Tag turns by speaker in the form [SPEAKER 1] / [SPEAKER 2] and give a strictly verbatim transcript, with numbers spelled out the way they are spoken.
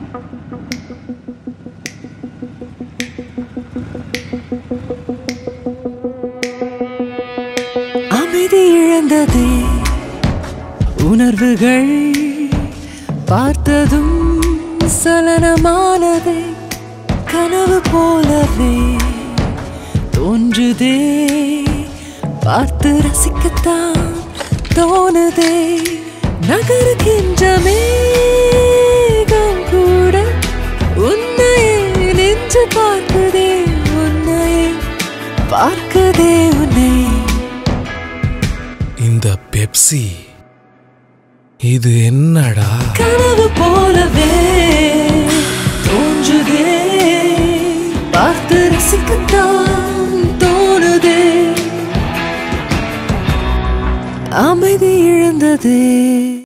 [SPEAKER 1] அமைதி இழந்ததே உணர்வுகள் பார்த்ததும் சலனமானதே கனவு போலவே தோன்றுதே பார்த்து ரசிக்கத்தான் தோணுதே நகருகின்ற மேகம் கூட உன்னையே நின்று பார்க்குதே உன்னையே பார்க்குதே உன்னை
[SPEAKER 2] இந்த பெப்சி இது என்னடா
[SPEAKER 1] கனவு போலவே தோன்றுதே பார்த்து ரசிக்கத்தான் தோணுதே அமைதி இழந்ததே